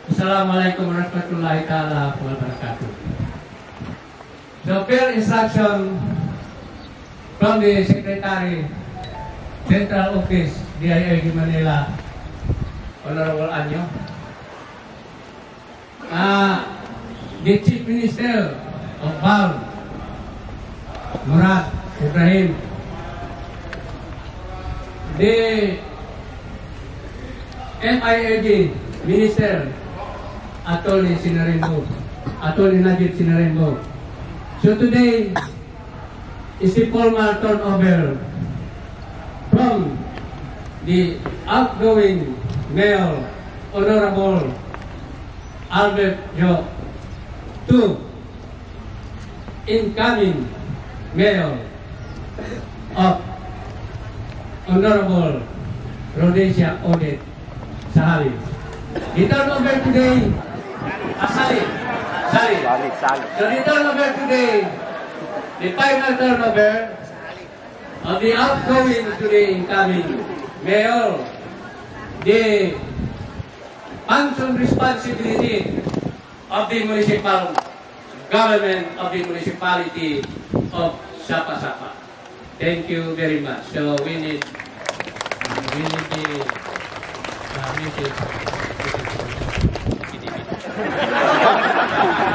Assalamualaikum warahmatullahi ta'ala wabarakatuh. The per instruction from the Secretary, Central Office, DILG Manila, Honorable Anyo, the Chief Minister of BAL, Murad Ibrahim, the MIAG Minister, Atty. Najib Sinarenbo. So today is the formal turnover from the outgoing Mayor, Honorable Albert Jo, to incoming Mayor of Honorable Rhodesia Odette Sahali. The turnover today, Sali. So the turnover today, the final turnover of the outgoing to the incoming Mayor, the function responsibility of the municipal government of the municipality of Sapa. Thank you very much. So we need the